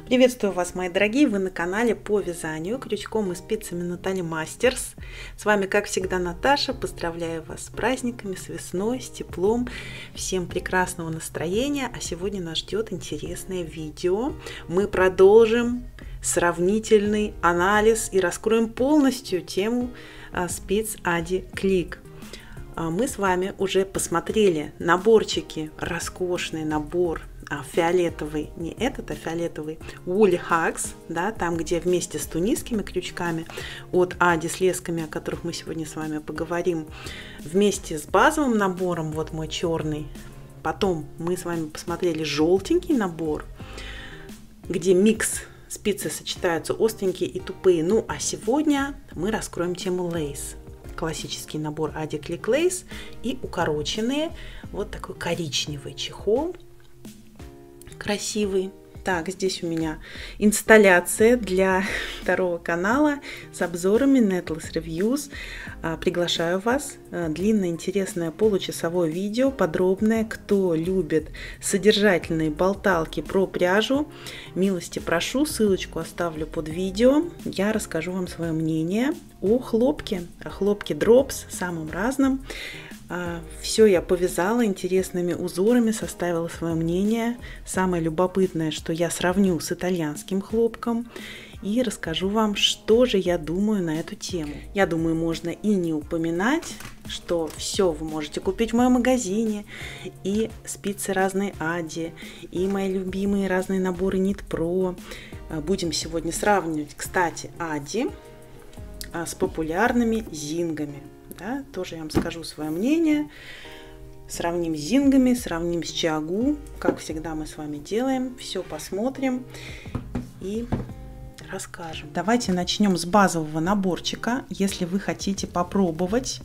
Приветствую вас, мои дорогие! Вы на канале по вязанию крючком и спицами Натали Мастерс. С вами, как всегда, Наташа. Поздравляю вас с праздниками, с весной, с теплом. Всем прекрасного настроения. А сегодня нас ждет интересное видео. Мы продолжим сравнительный анализ и раскроем полностью тему спиц Adi Click. Мы с вами уже посмотрели наборчики, роскошный набор фиолетовый, не этот, а фиолетовый Woolly Hugs, да, там, где вместе с тунисскими крючками от Adi с лесками, о которых мы сегодня с вами поговорим, вместе с базовым набором, вот мой черный. Потом мы с вами посмотрели желтенький набор, где микс спицы сочетаются остренькие и тупые. Ну, а сегодня мы раскроем тему Lace. Классический набор Adi Click Lace и укороченные, вот такой коричневый чехол. Красивый. Так, здесь у меня инсталляция для второго канала с обзорами Netless Reviews. Приглашаю вас. Длинное, интересное получасовое видео, подробное. Кто любит содержательные болталки про пряжу, милости прошу, ссылочку оставлю под видео. Я расскажу вам свое мнение о хлопке Drops, самым разным. Все я повязала интересными узорами, составила свое мнение. Самое любопытное, что я сравню с итальянским хлопком и расскажу вам, что же я думаю на эту тему. Я думаю, можно и не упоминать, что все вы можете купить в моем магазине. И спицы разные Adi, и мои любимые разные наборы Knit Pro. Будем сегодня сравнивать, кстати, Adi с популярными зингами. Да, тоже я вам скажу свое мнение. Сравним с зингами, сравним с Chiagu. Как всегда мы с вами делаем. Все посмотрим и расскажем. Давайте начнем с базового наборчика. Если вы хотите попробовать,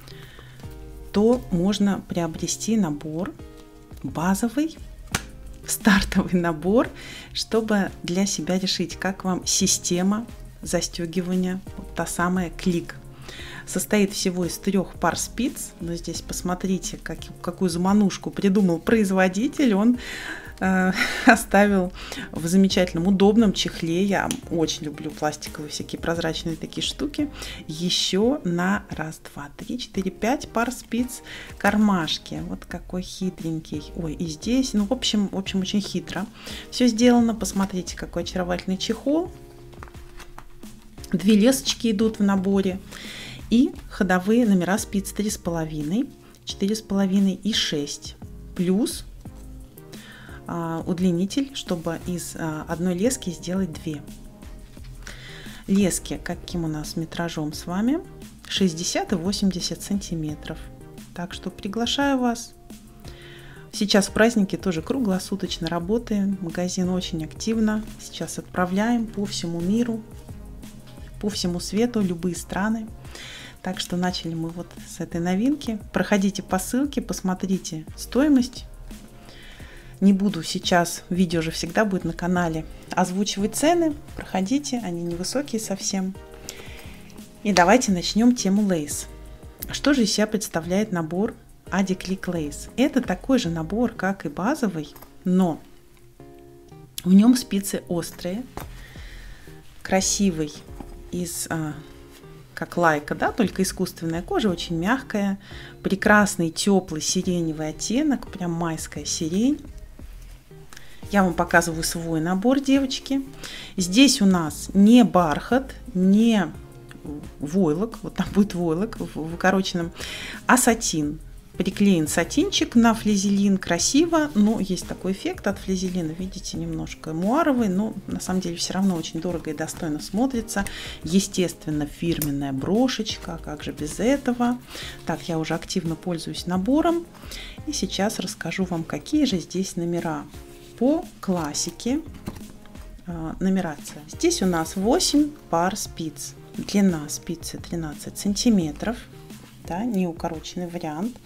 то можно приобрести набор базовый, стартовый набор, чтобы для себя решить, как вам система застегивания, вот та самая Click. Состоит всего из 3 пар спиц. Но здесь посмотрите, какую заманушку придумал производитель. Он оставил в замечательном удобном чехле. Я очень люблю пластиковые всякие прозрачные такие штуки. Еще на 1, 2, 3, 4, 5 пар спиц кармашки. Вот какой хитренький. Ой, и здесь, ну, в общем, очень хитро. Все сделано. Посмотрите, какой очаровательный чехол. 2 лесочки идут в наборе. И ходовые номера спиц 3,5, 4,5 и 6. Плюс удлинитель, чтобы из одной лески сделать 2. Лески каким у нас метражом с вами? 60 и 80 сантиметров. Так что приглашаю вас. Сейчас в праздники тоже круглосуточно работаем. Магазин очень активно. Сейчас отправляем по всему миру, по всему свету, любые страны. Так что начали мы вот с этой новинки. Проходите по ссылке, посмотрите стоимость. Не буду сейчас, видео же всегда будет на канале, озвучивать цены. Проходите, они невысокие совсем. И давайте начнем тему Lace. Что же из себя представляет набор Adi Click Lace? Это такой же набор, как и базовый, но в нем спицы острые, красивый, из как лайка, да, только искусственная кожа, очень мягкая, прекрасный теплый сиреневый оттенок, прям майская сирень. Я вам показываю свой набор, девочки. Здесь у нас не бархат, не войлок, вот там будет войлок в укороченном, а сатин. Приклеен сатинчик на флизелин, красиво, но есть такой эффект от флизелина, видите, немножко муаровый, но на самом деле все равно очень дорого и достойно смотрится. Естественно, фирменная брошечка, как же без этого. Так, я уже активно пользуюсь набором, и сейчас расскажу вам, какие же здесь номера. По классике нумерация. Здесь у нас 8 пар спиц, длина спицы 13 сантиметров. Да, не укороченный вариант.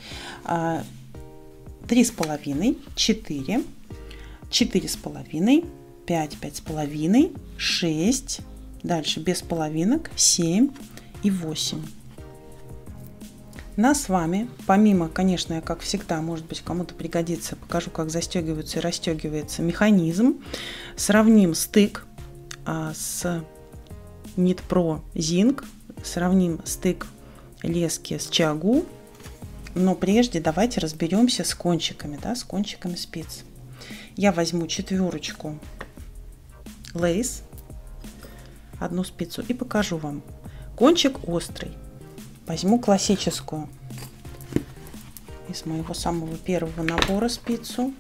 3,5, 4, 4,5, 5, 5,5, 6, дальше без половинок, 7 и 8. Нас с вами, помимо, конечно, я, как всегда, может быть, кому-то пригодится, покажу, как застегивается и расстегивается механизм. Сравним стык с Knit Pro Zinc, сравним стык лески с Чагу. Но прежде давайте разберемся с кончиками, да, с кончиками спиц. Я возьму четверочку Lace, одну спицу, и покажу вам. Кончик острый. Возьму классическую из моего самого первого набора спицу.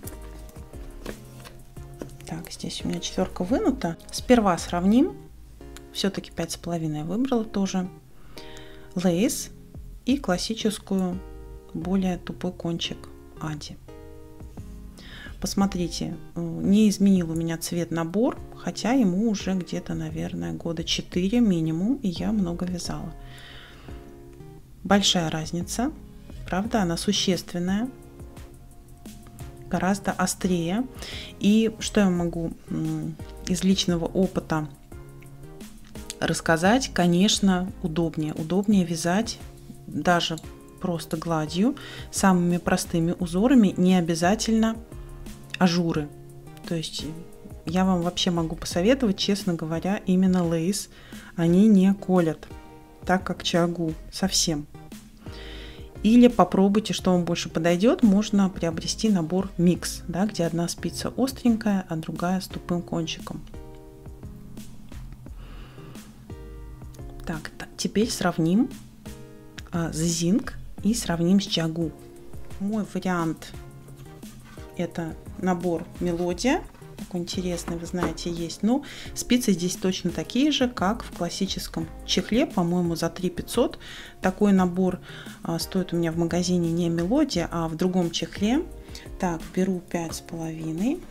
Так, здесь у меня четверка вынута. Сперва сравним. Все-таки 5,5 я выбрала тоже. Lace и классическую, более тупой кончик Ади. Посмотрите, не изменил у меня цвет набор, хотя ему уже где-то, наверное, года 4 минимум, и я много вязала. Большая разница, правда, она существенная, гораздо острее. И что я могу из личного опыта рассказать? Конечно, удобнее вязать даже просто гладью, самыми простыми узорами, не обязательно ажуры. То есть я вам вообще могу посоветовать, честно говоря, именно Lace. Они не колят, так как Чагу совсем. Или попробуйте, что вам больше подойдет. Можно приобрести набор микс, да, где одна спица остренькая, а другая с тупым кончиком. Так, теперь сравним с Zinc и сравним с Чагу. Мой вариант — это набор Мелодия. Такой интересный, вы знаете, есть. Но спицы здесь точно такие же, как в классическом чехле, по-моему, за 3500. Такой набор стоит у меня в магазине не Мелодия, а в другом чехле. Так, беру 5,5.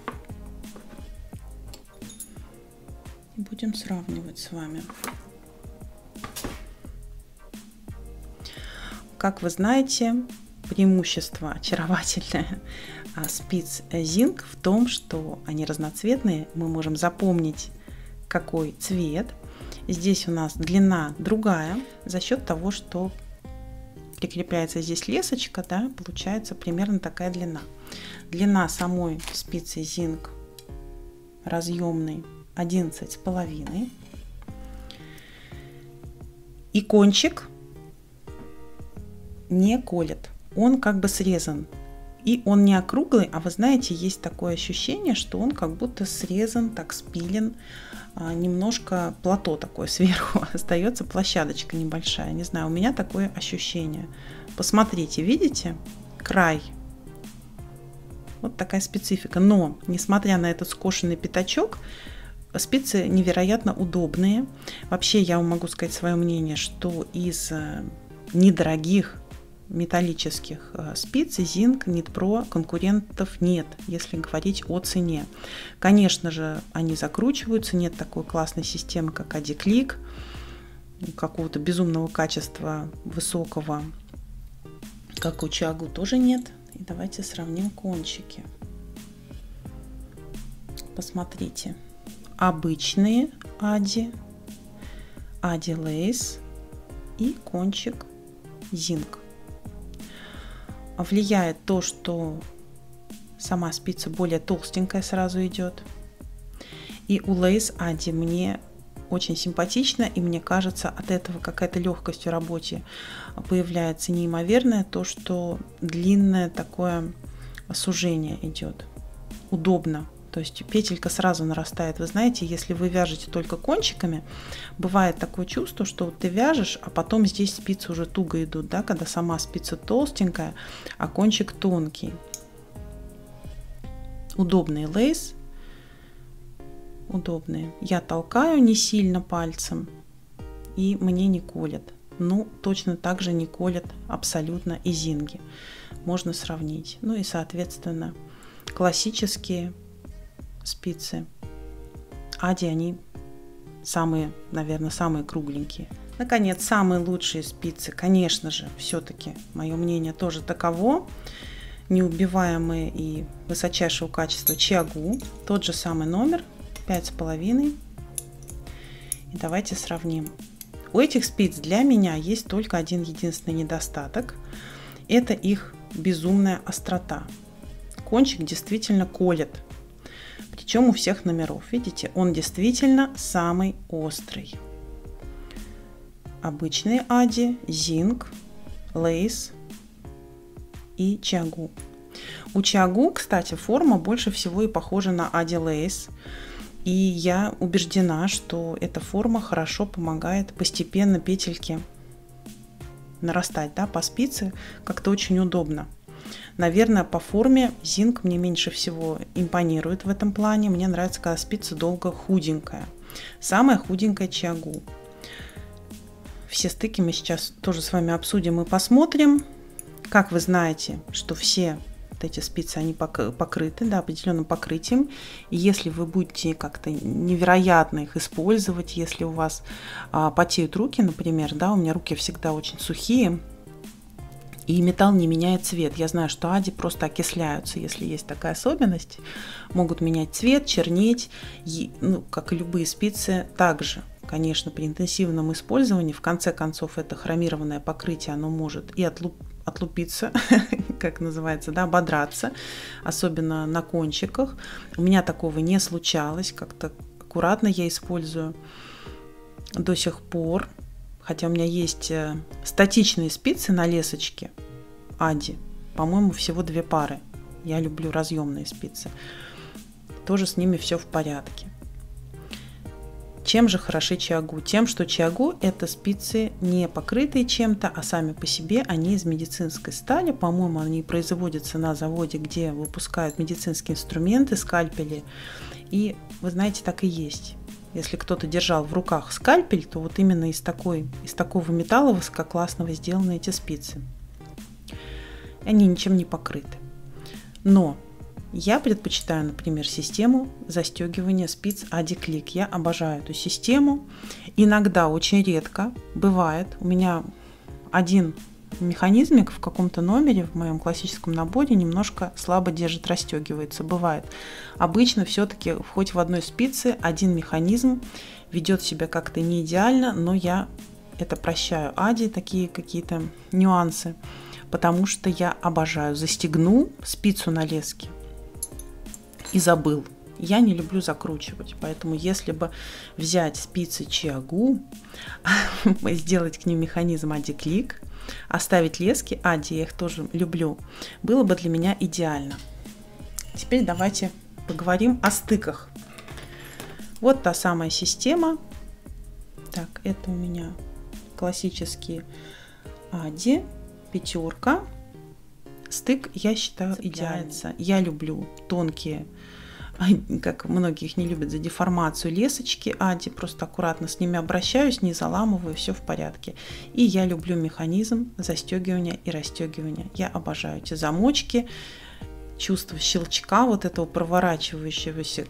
И будем сравнивать с вами. Как вы знаете, преимущество очаровательное спиц Zinc в том, что они разноцветные. Мы можем запомнить, какой цвет. Здесь у нас длина другая за счет того, что прикрепляется здесь лесочка, да, получается примерно такая длина. Длина самой спицы Zinc разъемной 11,5. И кончик не колет, он как бы срезан. И он не округлый, а вы знаете, есть такое ощущение, что он как будто срезан, так спилен, немножко плато такое сверху, остается площадочка небольшая. Не знаю, у меня такое ощущение. Посмотрите, видите? Край. Вот такая специфика. Но, несмотря на этот скошенный пятачок, спицы невероятно удобные. Вообще, я вам могу сказать свое мнение, что из недорогих металлических спиц Zinc, Knit Pro конкурентов нет, если говорить о цене. Конечно же, они закручиваются, нет такой классной системы, как AdiClick, какого-то безумного качества высокого, как у Чагу, тоже нет. И давайте сравним кончики. Посмотрите. Обычные Ади, Ади Lace и кончик Zinc. Влияет то, что сама спица более толстенькая сразу идет. И у Lace Ади мне очень симпатично, и мне кажется, от этого какая-то легкость в работе появляется неимоверная. То, что длинное такое сужение идет. Удобно. То есть петелька сразу нарастает. Вы знаете, если вы вяжете только кончиками, бывает такое чувство, что вот ты вяжешь, а потом здесь спицы уже туго идут, да, когда сама спица толстенькая, а кончик тонкий. Удобные Lace. Удобные. Я толкаю не сильно пальцем, и мне не колят. Ну, точно так же не колят абсолютно и Zinc. Можно сравнить. Ну и, соответственно, классические спицы Ади, они самые, наверное, самые кругленькие. Наконец, самые лучшие спицы, конечно же, все-таки, мое мнение тоже таково, неубиваемые и высочайшего качества Чагу, тот же самый номер, 5,5. И давайте сравним. У этих спиц для меня есть только один единственный недостаток. Это их безумная острота. Кончик действительно колет. Причем у всех номеров. Видите, он действительно самый острый. Обычные ади, зинк, лейс и чиагу. У чиагу, кстати, форма больше всего и похожа на ади лейс. И я убеждена, что эта форма хорошо помогает постепенно петельки нарастать, да, по спице. Как-то очень удобно. Наверное, по форме зинк мне меньше всего импонирует в этом плане. Мне нравится, когда спица долго худенькая. Самая худенькая чиагу. Все стыки мы сейчас тоже с вами обсудим и посмотрим. Как вы знаете, что все вот эти спицы, они покрыты, да, определенным покрытием. И если вы будете как-то невероятно их использовать, если у вас потеют руки, например, да, у меня руки всегда очень сухие, и металл не меняет цвет. Я знаю, что ади просто окисляются, если есть такая особенность. Могут менять цвет, чернеть, ну, как и любые спицы, также. Конечно, при интенсивном использовании, в конце концов, это хромированное покрытие, оно может и отлупиться, как называется, да, ободраться, особенно на кончиках. У меня такого не случалось, как-то аккуратно я использую до сих пор. Хотя у меня есть статичные спицы на лесочке ади, по-моему, всего 2 пары. Я люблю разъемные спицы. Тоже с ними все в порядке. Чем же хороши чиагу? Тем, что чиагу это спицы не покрытые чем-то, а сами по себе они из медицинской стали. По-моему, они производятся на заводе, где выпускают медицинские инструменты, скальпели. И вы знаете, так и есть. Если кто-то держал в руках скальпель, то вот именно из такого металла высококлассного сделаны эти спицы. Они ничем не покрыты. Но я предпочитаю, например, систему застегивания спиц AdiClick. Я обожаю эту систему. Иногда, очень редко, бывает, у меня один механизмик в каком-то номере в моем классическом наборе немножко слабо держит, расстегивается. Бывает. Обычно все-таки хоть в одной спице один механизм ведет себя как-то не идеально, но я это прощаю ади, такие какие-то нюансы, потому что я обожаю. Застегнул спицу на леске и забыл. Я не люблю закручивать, поэтому если бы взять спицы чиагу, сделать к ним механизм AdiClick, оставить лески ади, я их тоже люблю, было бы для меня идеально. Теперь давайте поговорим о стыках. Вот та самая система. Так, это у меня классические ади, 5. Стык, я считаю, идеальный. Я люблю тонкие, как многие их не любят, за деформацию лесочки ади, просто аккуратно с ними обращаюсь, не заламываю, все в порядке. И я люблю механизм застегивания и расстегивания. Я обожаю эти замочки, чувство щелчка, вот этого проворачивающегося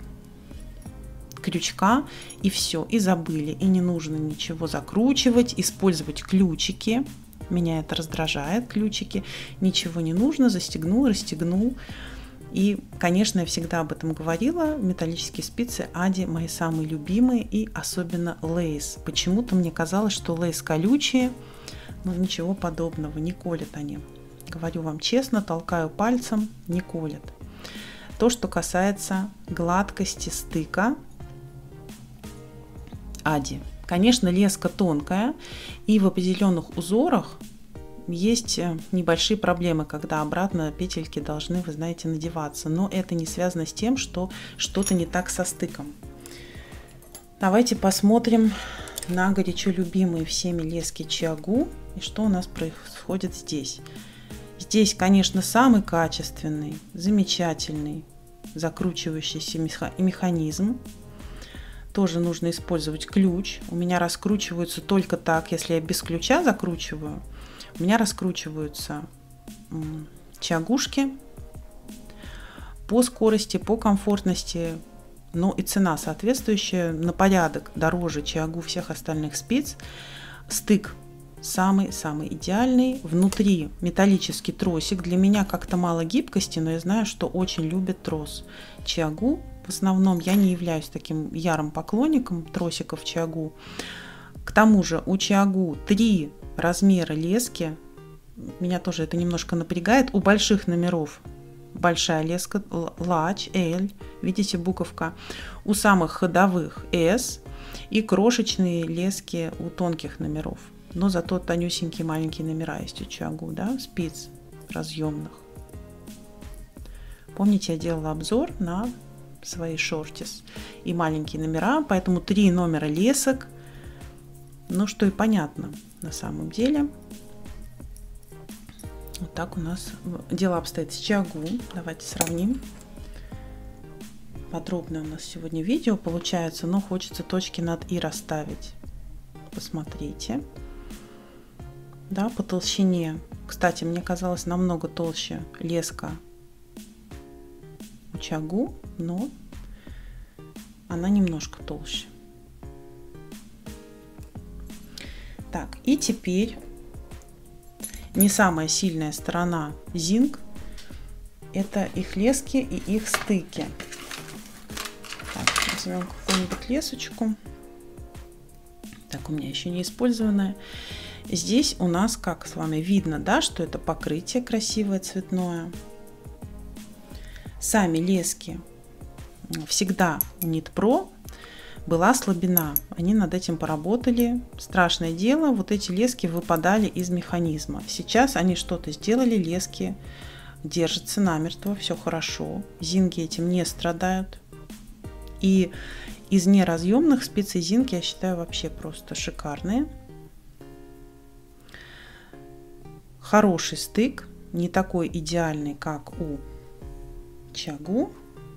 крючка, и все, и забыли, и не нужно ничего закручивать, использовать ключики. Меня это раздражает, ключики, ничего не нужно, застегнул, расстегнул. И, конечно, я всегда об этом говорила, металлические спицы ади мои самые любимые, и особенно лейс. Почему-то мне казалось, что лейс колючие, но ничего подобного, не колят они. Говорю вам честно, толкаю пальцем, не колят. То, что касается гладкости стыка ади. Конечно, леска тонкая, и в определенных узорах есть небольшие проблемы, когда обратно петельки должны, вы знаете, надеваться. Но это не связано с тем, что что-то не так со стыком. Давайте посмотрим на горячо любимые всеми лески чиагу и что у нас происходит здесь. Здесь, конечно, самый качественный, замечательный закручивающийся механизм. Тоже нужно использовать ключ. У меня раскручиваются только так, если я без ключа закручиваю. У меня раскручиваются чиагушки по скорости, по комфортности, но и цена соответствующая, на порядок дороже чиагу всех остальных спиц. Стык самый-самый идеальный. Внутри металлический тросик. Для меня как-то мало гибкости, но я знаю, что очень любят трос чиагу. В основном я не являюсь таким ярым поклонником тросиков чиагу. К тому же у Чиагу 3 размера лески. Меня тоже это немножко напрягает. У больших номеров большая леска Large, L, видите, буковка. У самых ходовых S и крошечные лески у тонких номеров. Но зато тонюсенькие маленькие номера есть у Чиагу, да, спиц разъемных. Помните, я делала обзор на свои шортис и маленькие номера, поэтому 3 номера лесок. Ну, что и понятно на самом деле. Вот так у нас дело обстоит с Чиагу. Давайте сравним. Подробное у нас сегодня видео получается, но хочется точки над «и» расставить. Посмотрите. Да, по толщине. Кстати, мне казалось намного толще леска у Чиагу, но она немножко толще. Так, и теперь не самая сильная сторона Zing — это их лески и их стыки. Так, возьмем какую-нибудь лесочку. Так, у меня еще не использованная. Здесь у нас, как с вами видно, да, что это покрытие красивое, цветное. Сами лески всегда у Knit Pro была слабина. Они над этим поработали. Страшное дело, вот эти лески выпадали из механизма. Сейчас они что-то сделали, лески держатся намертво, все хорошо. Зинги этим не страдают. И из неразъемных спицы Зинги я считаю вообще просто шикарные. Хороший стык, не такой идеальный, как у Чиагу,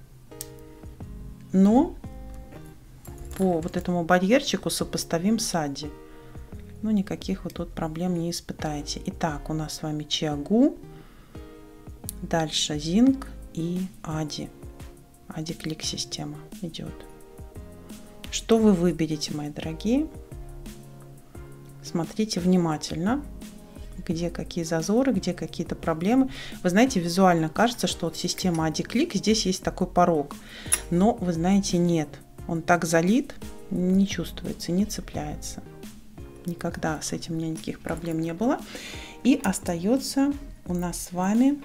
но по вот этому барьерчику сопоставим с Ади. Ну, никаких вот тут проблем не испытаете. Итак, у нас с вами Чиагу, дальше Zing и Ади. Ади клик система идет. Что вы выберете, мои дорогие? Смотрите внимательно, где какие зазоры, где какие-то проблемы. Вы знаете, визуально кажется, что вот система Ади клик, здесь есть такой порог. Но, вы знаете, нет. Он так залит, не чувствуется, не цепляется. Никогда с этим у меня никаких проблем не было. И остается у нас с вами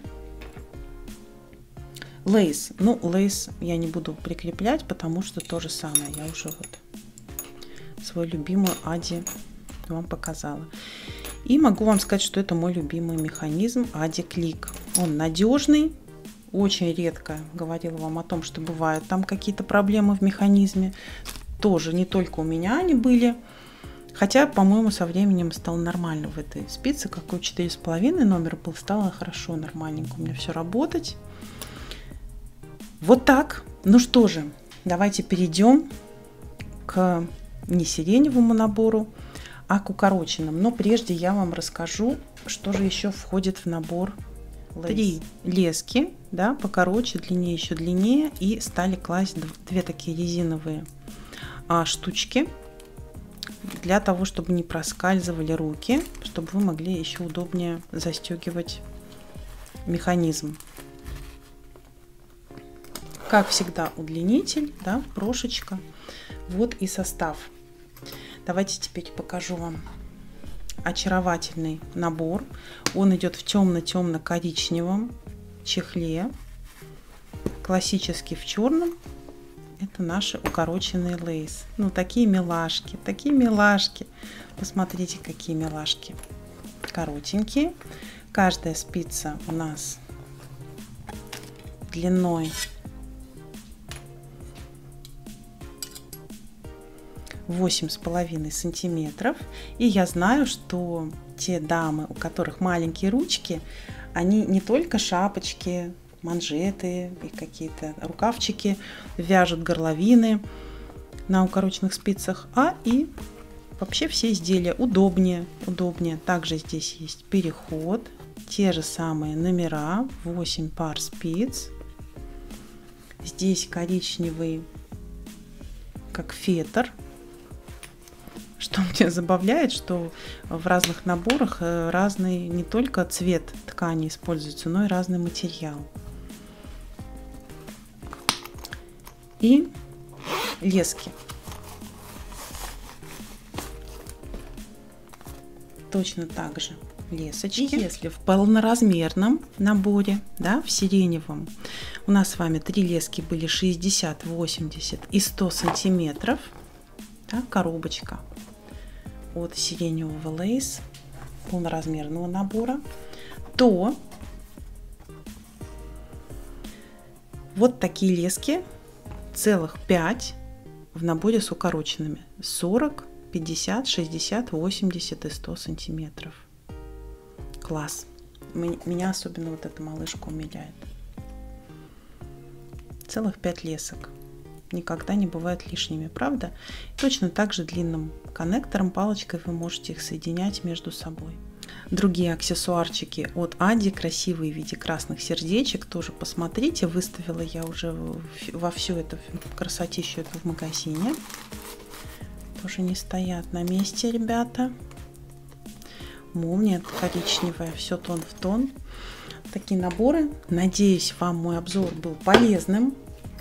лейс. Ну, лейс я не буду прикреплять, потому что то же самое. Я уже вот свой любимый Ади вам показала. И могу вам сказать, что это мой любимый механизм Ади клик. Он надежный. Очень редко говорила вам о том, что бывают там какие-то проблемы в механизме. Тоже не только у меня они были. Хотя, по-моему, со временем стало нормально в этой спице. Какой 4,5 номер был, стало хорошо, нормальненько у меня все работать. Вот так. Ну что же, давайте перейдем к не сиреневому набору, а к укороченным. Но прежде я вам расскажу, что же еще входит в набор. 3 лески, да, покороче, длиннее, еще длиннее, и стали класть 2 такие резиновые штучки для того, чтобы не проскальзывали руки, чтобы вы могли еще удобнее застегивать механизм. Как всегда, удлинитель, да, брошечка. Вот и состав. Давайте теперь покажу вам очаровательный набор. Он идет в темно-темно-коричневом чехле, классический в черном. Это наши укороченные лейс. Ну, такие милашки, такие милашки. Посмотрите, какие милашки. Коротенькие. Каждая спица у нас длиной 8,5 сантиметров. И я знаю, что те дамы, у которых маленькие ручки, они не только шапочки, манжеты и какие-то рукавчики вяжут, горловины на укороченных спицах, а и вообще все изделия удобнее. Также здесь есть переход, те же самые номера, 8 пар спиц. Здесь коричневый, как фетр. Что меня забавляет, что в разных наборах разный не только цвет ткани используется, но и разный материал. И лески. точно так же лесочки. И если в полноразмерном наборе, да, в сиреневом, у нас с вами 3 лески были 60, 80 и 100 сантиметров, да, коробочка от сиреневого лейс полноразмерного набора, то вот такие лески целых 5 в наборе с укороченными 40, 50, 60, 80 и 100 сантиметров. Класс. Меня особенно вот эта малышка умиляет. Целых 5 лесок. Никогда не бывает лишними, правда? Точно так же длинным коннектором, палочкой вы можете их соединять между собой. Другие аксессуарчики от Ади, красивые в виде красных сердечек, тоже посмотрите. Выставила я уже во всю эту красотищу в магазине. Тоже не стоят на месте, ребята. Молния коричневая, все тон в тон. Такие наборы. Надеюсь, вам мой обзор был полезным.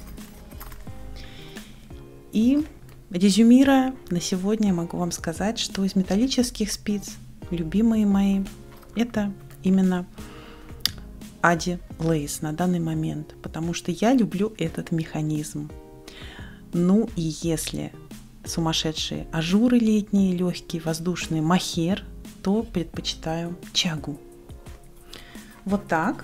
И резюмируя, на сегодня я могу вам сказать, что из металлических спиц, любимые мои, это именно Ади Лейс на данный момент, потому что я люблю этот механизм. Ну и если сумасшедшие ажуры летние, легкие, воздушные, мохер, то предпочитаю чагу. Вот так.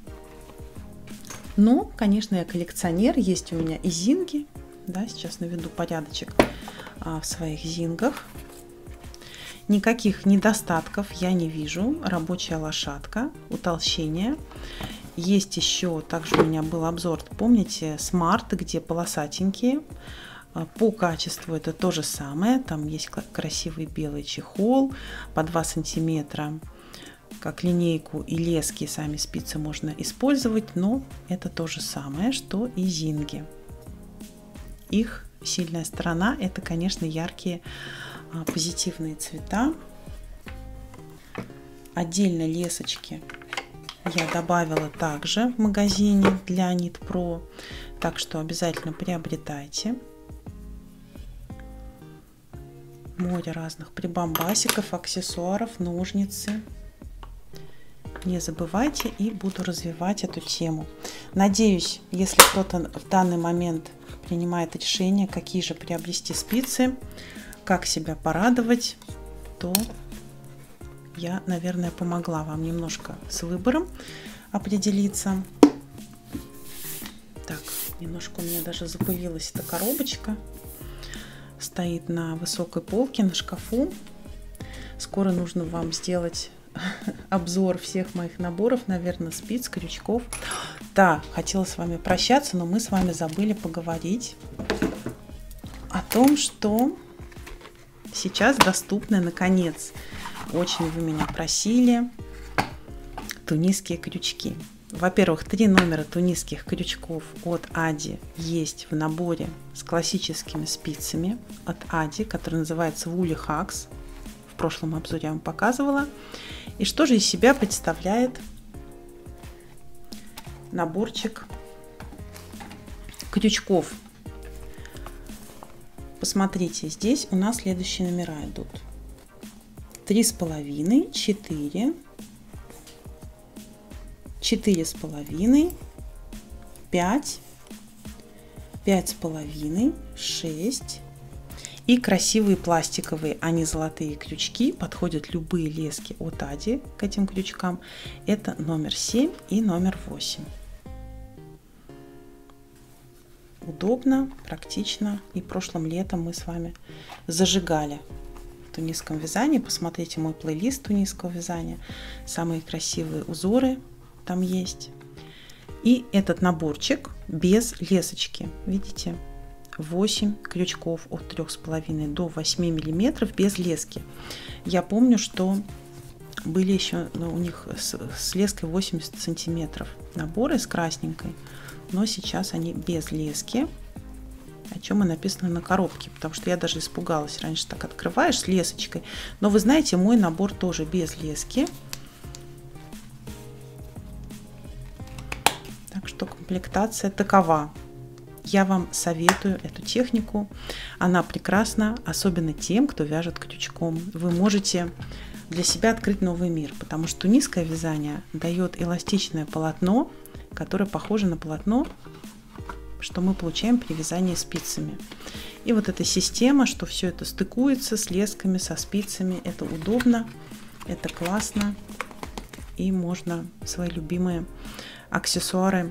Но, конечно, я коллекционер, есть у меня и зинги. Да, сейчас наведу порядочек в своих зингах. Никаких недостатков я не вижу. Рабочая лошадка, утолщение. Есть еще, также у меня был обзор, помните, Smart, где полосатенькие. По качеству это то же самое. Там есть красивый белый чехол по 2 сантиметра. Как линейку и лески, сами спицы можно использовать, но это то же самое, что и зинги. Их сильная сторона — это, конечно, яркие позитивные цвета. Отдельно лесочки я добавила также в магазине для Knit Pro, так что обязательно приобретайте. Море разных прибамбасиков, аксессуаров, ножницы. Не забывайте, и буду развивать эту тему. Надеюсь, если кто-то в данный момент принимает решение, какие же приобрести спицы, как себя порадовать, то я, наверное, помогла вам немножко с выбором определиться. Так, немножко у меня даже запылилась эта коробочка. Стоит на высокой полке, на шкафу. Скоро нужно вам сделать обзор всех моих наборов, наверное, спиц, крючков. Да, хотела с вами прощаться, но мы с вами забыли поговорить о том, что сейчас доступны, наконец, очень вы меня просили, тунисские крючки. Во-первых, 3 номера тунисских крючков от Ади есть в наборе с классическими спицами от Ади, который называется Woolly Hacks. В прошлом обзоре я вам показывала. И что же из себя представляет наборчик крючков? Посмотрите, здесь у нас следующие номера идут: 3,5, 4, 4,5, 5, 5,5, 6. И красивые пластиковые, а не золотые крючки. Подходят любые лески от Ади к этим крючкам. Это номер 7 и номер 8. Удобно, практично. И прошлым летом мы с вами зажигали в тунисском вязании. Посмотрите мой плейлист тунисского вязания. Самые красивые узоры там есть. И этот наборчик без лесочки. Видите? 8 крючков от 3,5 до 8 миллиметров без лески. Я помню, что были еще у них с леской 80 сантиметров наборы с красненькой, но сейчас они без лески, о чем и написано на коробке, потому что я даже испугалась. Раньше так открываешь с лесочкой, но вы знаете, мой набор тоже без лески. Так что комплектация такова. Я вам советую эту технику. Она прекрасна, особенно тем, кто вяжет крючком. Вы можете для себя открыть новый мир, потому что низкое вязание дает эластичное полотно, которое похоже на полотно, что мы получаем при вязании спицами. И вот эта система, что все это стыкуется с лесками, со спицами, это удобно, это классно, и можно свои любимые аксессуары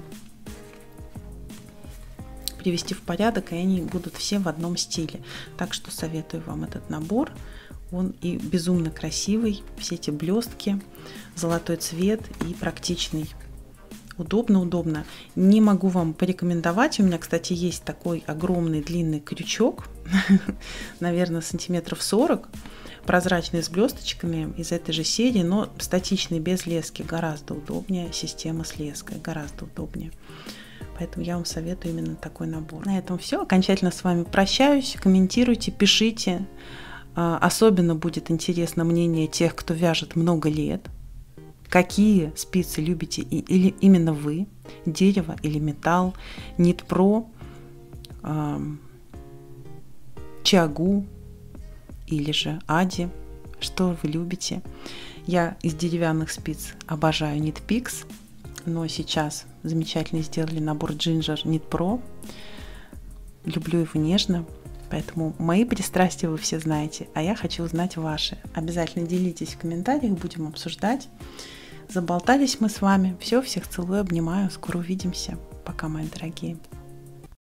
привести в порядок, и они будут все в одном стиле. Так что советую вам этот набор. Он и безумно красивый, все эти блестки, золотой цвет и практичный. Удобно. Не могу вам порекомендовать. У меня, кстати, есть такой огромный длинный крючок, наверное, сантиметров 40, прозрачный с блесточками из этой же серии, но статичный, без лески. Гораздо удобнее. Система с леской гораздо удобнее. Поэтому я вам советую именно такой набор. На этом все. Окончательно с вами прощаюсь. Комментируйте, пишите. Особенно будет интересно мнение тех, кто вяжет много лет. Какие спицы любите или именно вы? Дерево или металл? Нитпро, Чиагу или же Ади? Что вы любите? Я из деревянных спиц обожаю Knitpicks, но сейчас замечательно сделали набор Ginger Knitpro. Люблю его нежно. Поэтому мои пристрастия вы все знаете, а я хочу узнать ваши. Обязательно делитесь в комментариях, будем обсуждать. Заболтались мы с вами. Все, всех целую, обнимаю. Скоро увидимся. Пока, мои дорогие.